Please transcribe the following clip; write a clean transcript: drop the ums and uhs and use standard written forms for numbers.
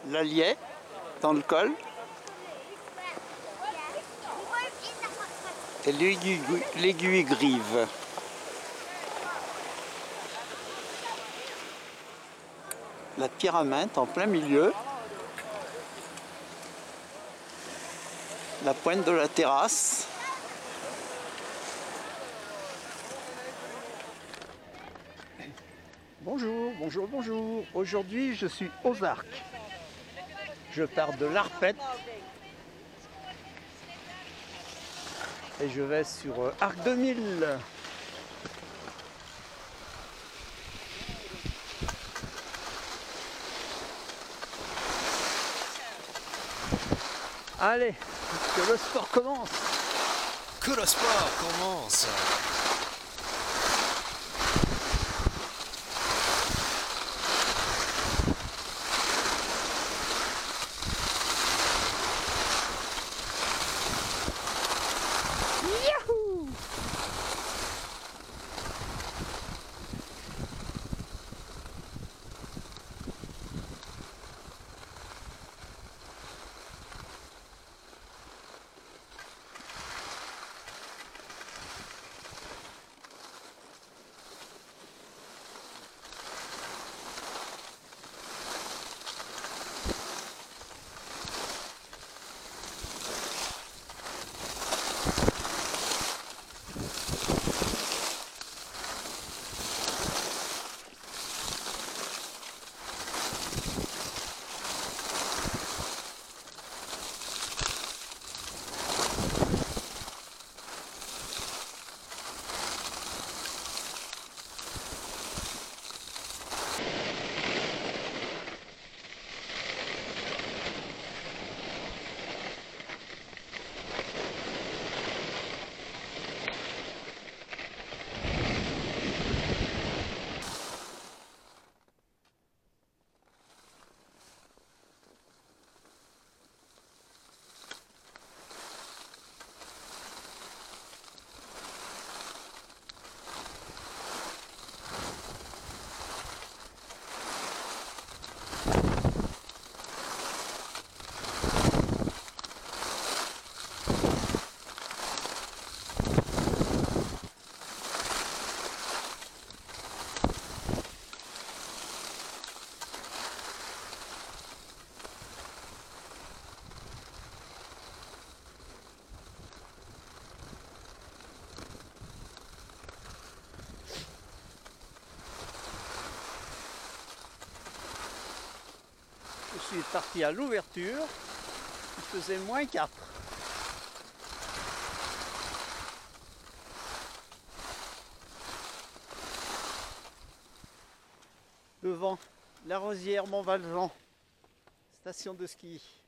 l'Allier dans le col et l'aiguille grive. La pyramide en plein milieu, la pointe de la terrasse. Bonjour, bonjour, bonjour. Aujourd'hui, je suis aux Arcs. Je pars de l'Arpette et je vais sur Arc 2000. Allez, que le sport commence. Que le sport commence. Yahoo! Je suis parti à l'ouverture, il faisait -4. Devant la Rosière Montvaljean, station de ski.